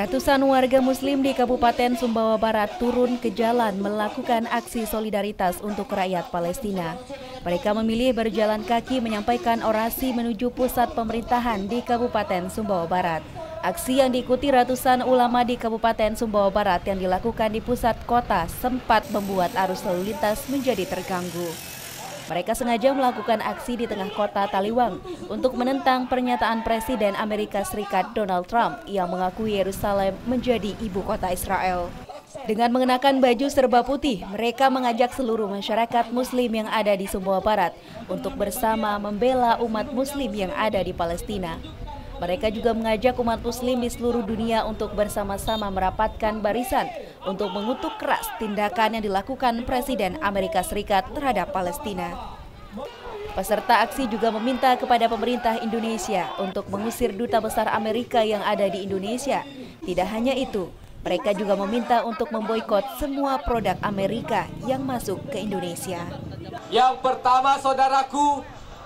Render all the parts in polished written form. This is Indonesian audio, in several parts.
Ratusan warga Muslim di Kabupaten Sumbawa Barat turun ke jalan melakukan aksi solidaritas untuk rakyat Palestina. Mereka memilih berjalan kaki menyampaikan orasi menuju pusat pemerintahan di Kabupaten Sumbawa Barat. Aksi yang diikuti ratusan ulama di Kabupaten Sumbawa Barat yang dilakukan di pusat kota sempat membuat arus lalu lintas menjadi terganggu. Mereka sengaja melakukan aksi di tengah kota Taliwang untuk menentang pernyataan Presiden Amerika Serikat Donald Trump yang mengakui Yerusalem menjadi ibu kota Israel. Dengan mengenakan baju serba putih, mereka mengajak seluruh masyarakat Muslim yang ada di Sumbawa Barat untuk bersama membela umat Muslim yang ada di Palestina. Mereka juga mengajak umat Muslim di seluruh dunia untuk bersama-sama merapatkan barisan untuk mengutuk keras tindakan yang dilakukan Presiden Amerika Serikat terhadap Palestina. Peserta aksi juga meminta kepada pemerintah Indonesia untuk mengusir duta besar Amerika yang ada di Indonesia. Tidak hanya itu, mereka juga meminta untuk memboikot semua produk Amerika yang masuk ke Indonesia. Yang pertama, saudaraku,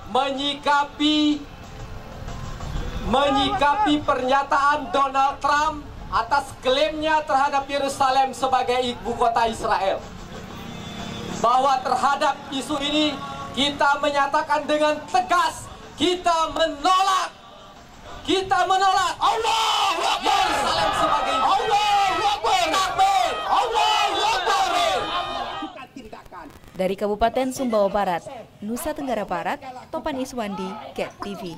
menyikapi pernyataan Donald Trump atas klaimnya terhadap Yerusalem sebagai ibu kota Israel. Bahwa terhadap isu ini kita menyatakan dengan tegas, kita menolak Allahu Akbar Yerusalem sebagai Allahu Akbar. Allahu Akbar. Dari Kabupaten Sumbawa Barat, Nusa Tenggara Barat, Topan Iswandi, Get TV.